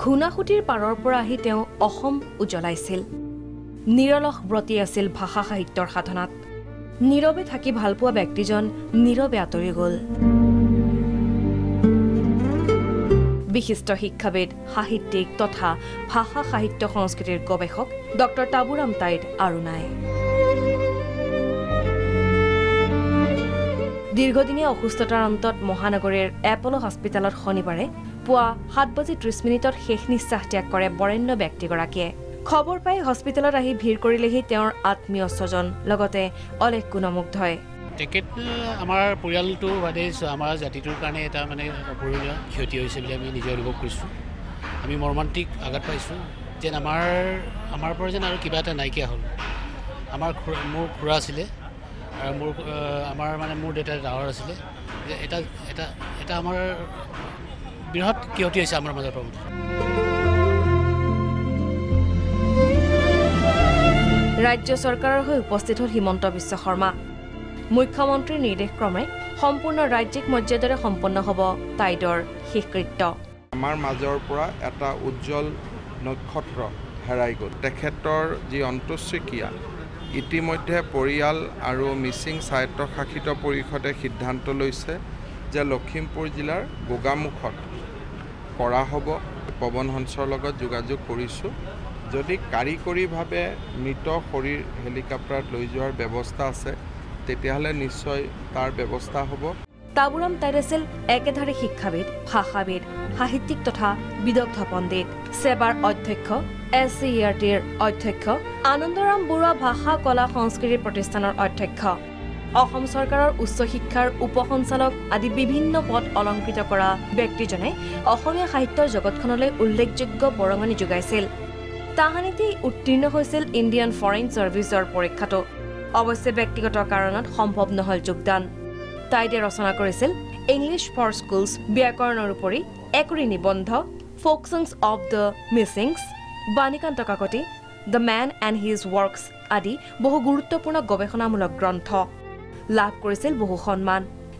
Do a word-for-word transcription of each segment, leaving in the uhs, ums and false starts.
ঘুণাসুতিৰ পাৰৰ পৰা আহি তেওঁ অসম উজ্বলাইছিল নিৰলস ব্ৰতী আছিল ভাষা সাহিত্যৰ সাধনাত নীৰৱে থাকি ভালপোৱা ব্যক্তিজন নীৰৱে আঁতৰি গ'ল বিশিষ্ট শিক্ষাবিদ সাহিত্যিক তথা ভাষা সাহিত্য সংস্কৃতিৰ গৱেষক ডক্টৰ তাবুৰাম তাইদ আৰু নাই দীৰ্ঘদিনীয়া অসুস্থতাৰ অন্তত মহানগৰীৰ এপল' হস্পিটেলত শনিবাৰে পুৱা সাত বাজি ত্ৰিশ মিনিটত শেষ নিশ্বাস ত্যাগ কৰে বৰেণ্য ব্যক্তিগৰাকীয়ে খবৰ পাই হস্পিটেলত আহি ভিৰ কৰিলেহি তেওঁৰ আত্মীয় স্বজন লগতে অলেখ গুণমুগ্ধই তেখেত আমাৰ পৰিয়ালটো বাদে আমাৰ জাতিটোৰ কাৰণে এটা মানে অপূৰণীয় ক্ষতি হৈছে বুলি আমি নিজে অনুভৱ কৰিছোঁ আমি মৰ্মান্তিক আঘাত পাইছোঁ যেন আমাৰ আমাৰ পৰা যেন আৰু কিবা এটা নাইকিয়া হ'ল আমাৰ মোৰ খুৰা আছিলে আৰু মোৰ আমাৰ মানে মোৰ দেউতাৰ ডাঙৰ আছিলে যে এটা এটা এটা আমাৰ বৃহৎ ক্ষতি হৈছে আমাৰ মাজৰ পৰা ৰাজ্য চৰকাৰৰ হৈ উপস্থিত হ'ল হিমন্ত বিশ্ব শৰ্মা মুখ্যমন্ত্ৰীৰ নিৰ্দেশক্ৰমে সম্পূৰ্ণ ৰাজ্যিক মৰ্যাদাৰে সম্পন্ন হ'ব তাইদৰ শেষকৃত্য আমাৰ মাজৰ পৰা এটা উজ্জ্বল নক্ষত্ৰ হেৰাই গ'ল তেখেতৰ যি অন্ত্যেষ্টিক্ৰিয়া ইতিমধ্যে পৰিয়াল আৰু মিচিং স্বায়ত্তশাসিত পৰিষদে সিদ্ধান্ত লৈছে যে লখিমপুৰ জিলাৰ গোগামুখত কৰা হ'ব পৱন হংসৰ লগত যোগাযোগ কৰিছোঁ যদি কাৰিকৰীভাৱে মৃত শৰীৰ হেলিকপ্টাৰত লৈ যোৱাৰ ব্যৱস্থা আছে তেতিয়াহ'লে নিশ্চয় তাৰ ব্যৱস্থা হ'ব তাবুৰাম তাইদ আছিল একেধাৰে শিক্ষাবিদ ভাষাবিদ সাহিত্যিক তথা বিদগ্ধ পণ্ডিত সেবাৰ অধ্যক্ষ এছ চি ই আৰ টিৰ অধ্যক্ষ আনন্দৰাম বৰুৱা ভাষা কলা সংস্কৃতি প্ৰতিষ্ঠানৰ অধ্যক্ষ অসম চৰকাৰৰ উচ্চ শিক্ষাৰ উপসঞ্চালক আদি বিভিন্ন পদ অলংকৃত কৰা ব্যক্তিজনে অসমীয়া সাহিত্যৰ জগতখনলৈ উল্লেখযোগ্য বৰঙণি যোগাইছিল তাহানিতেই উত্তীৰ্ণ হৈছিল ইণ্ডিয়ান ফৰেইন ছাৰ্ভিচৰ পৰীক্ষাটো অৱশ্যে ব্যক্তিগত কাৰণত সম্ভৱ নহল যোগদান তাইদে ৰচনা কৰিছিল ইংলিছ ফৰ স্কুলছ ব্যাকৰণৰ উপৰি একৰি নিবন্ধ folk songs of the Mishings Banikanta Kakati the man and his works আদি বহু গুৰুত্বপূৰ্ণ গৱেষণামূলক গ্ৰন্থ লাভ কৰিছিল বহু সন্মান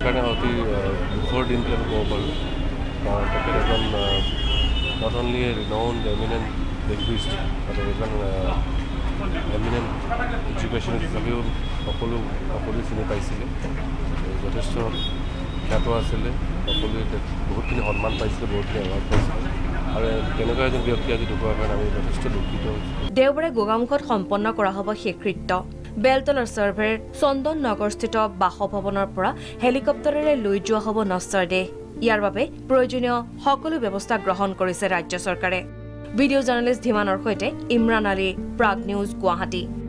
not only a renowned eminent linguist but even uh, eminent educationist হিচাপেও সকলো সকলো চিনি পাইছিলে যথেষ্ট খ্যাত আছিলে সকলোৱে বহুতখিনি সন্মান পাইছিলে বহুতখিনি এৱাৰ্ড পাইছিলে আৰু তেনেকুৱা এজন ব্যক্তি আজি ঢুকোৱাৰ কাৰণে আমি যথেষ্ট দুখিত দেওবাৰে গোগামুখত সম্পন্ন কৰা হ'ব শেষকৃত্য বেলতলৰ চাৰ্ভেৰ চন্দন নগৰস্থিত বাসভৱনৰ পৰা হেলিকপ্টাৰেৰে লৈ যোৱা হ'ব নশ্বৰ দেহ ইয়াৰ বাবে প্ৰয়োজনীয় সকলো ব্যৱস্থা গ্ৰহণ কৰিছে ৰাজ্য চৰকাৰে ভিডিঅ' জাৰ্নেলিষ্ট ধীমানৰ সৈতে ইমৰান আলী প্ৰাগ নিউজ গুৱাহাটী।